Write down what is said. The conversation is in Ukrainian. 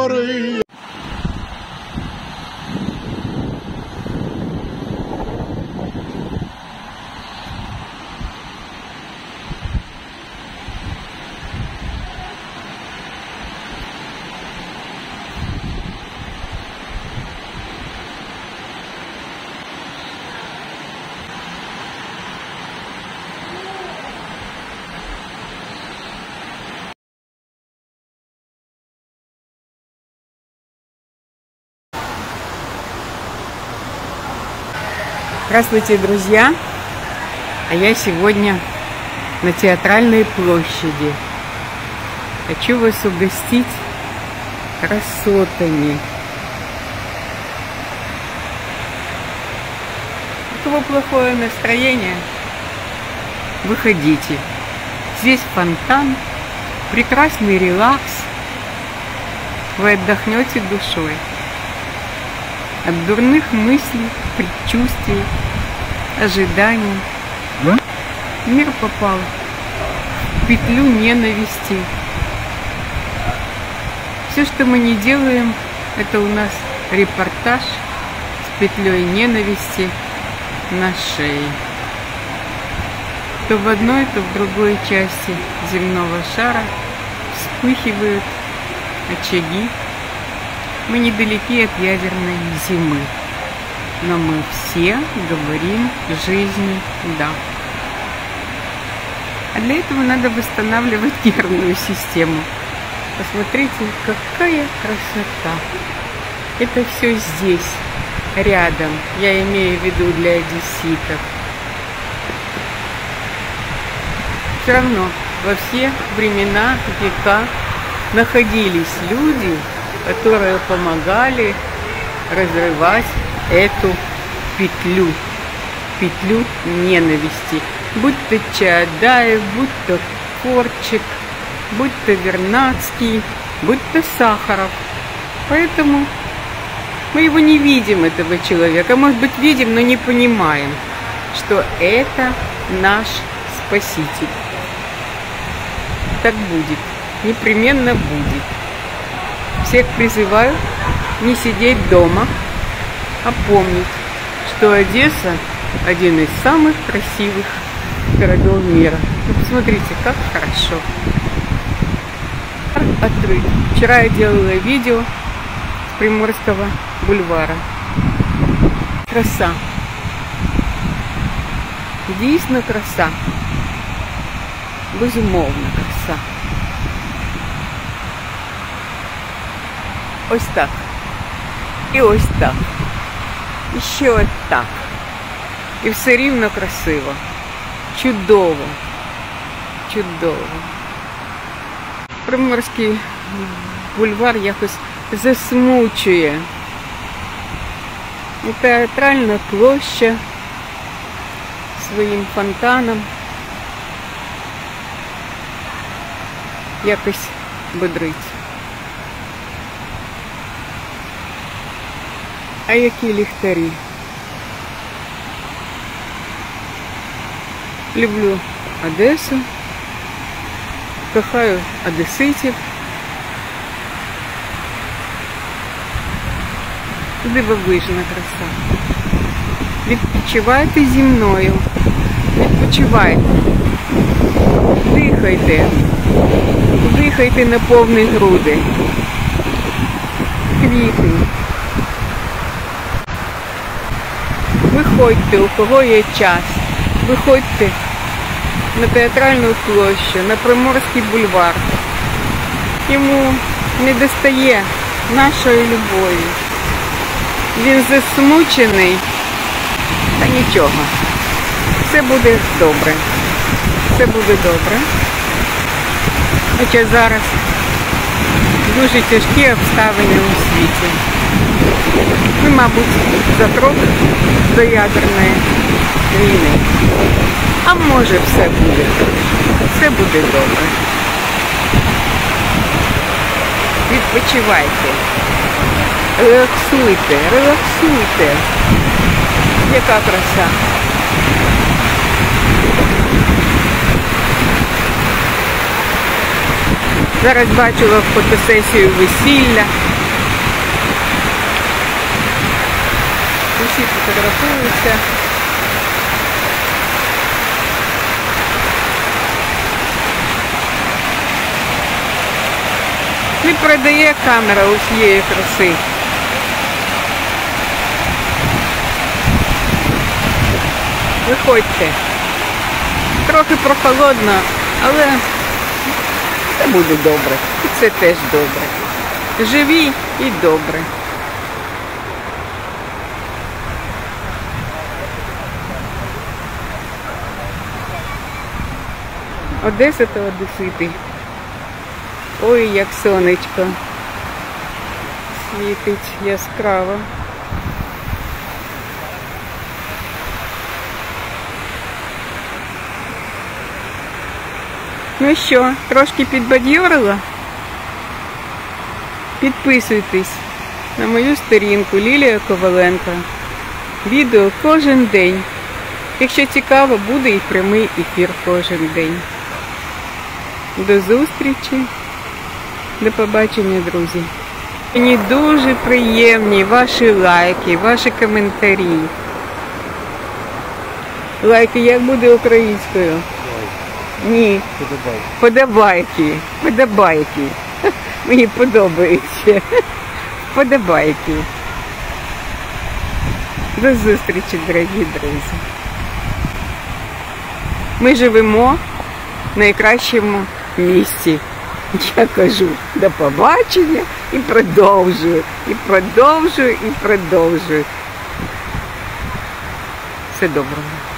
гори. Здравствуйте, друзья! А я сегодня на Театральной площади. Хочу вас угостить красотами. У кого плохое настроение, выходите. Здесь фонтан, прекрасный релакс. Вы отдохнете душой от дурных мыслей, предчувствий, ожиданий. Мир попал в петлю ненависти. Все, что мы не делаем, это у нас репортаж с петлей ненависти на шее. То в одной, то в другой части земного шара вспыхивают очаги. Мы недалеки от ядерной зимы, но мы все говорим жизни «да». А для этого надо восстанавливать нервную систему. Посмотрите, какая красота! Это все здесь, рядом. Я имею в виду для одесситов. Все равно во все времена, века находились люди, которые помогали разрывать эту петлю ненависти. Будь то Чаадаев, будь то Корчик, будь то Вернадский, будь то Сахаров. Поэтому мы его не видим, этого человека. Может быть, видим, но не понимаем, что это наш Спаситель. Так будет, непременно будет. Всех призываю не сидеть дома, а помнить, что Одесса – один из самых красивых городов мира. Ну, посмотрите, как хорошо. Открыть. Вчера я делала видео с Приморского бульвара. Краса. Дійсно краса. Безумовно краса. Ось так. І ось так. І ще ось так. І все рівно красиво. Чудово. Чудово. Приморський бульвар якось засмучує. І Театральна площа своїм фонтаном якось бодрить. А які ліхтарі. Люблю Одесу, кохаю одеситів. Дивовижна краса. Відпочивайте зі мною. Відпочивайте. Дихайте. Дихайте на повні груди. Квіти. Виходьте, у кого є час. Виходьте на Театральну площу, на Приморський бульвар. Йому не достає нашої любові. Він засмучений. Та нічого. Все буде добре. Все буде добре. Хоча зараз дуже тяжкі обставини у світі. Ми, мабуть, за крок до ядерної війни. А може все буде. Все буде добре. Відпочивайте. Релаксуйте, релаксуйте. Яка краса. Зараз бачила фотосесію весілля. всі фотографуються. Не передає камера усієї краси. Виходьте. Трохи прохолодно, але це буде добре. І це теж добре. Живі і добре. Одеса та одесити. Ой, як сонечко світить яскраво. Ну що, трошки підбадьорила? Підписуйтесь на мою сторінку Лілія Коваленко. Відео кожен день. Якщо цікаво, буде і прямий ефір кожен день. До зустрічі. До побачення, друзі. Мені дуже приємні ваші лайки, ваші коментарі. Лайки як буде українською? Ні. Подобайки. Подобайки. Мені подобається. Подобайки. До зустрічі, дорогі друзі. Ми живемо в найкращому місці. Я кажу до побачення і продовжую, і продовжую, і продовжую. Все доброго.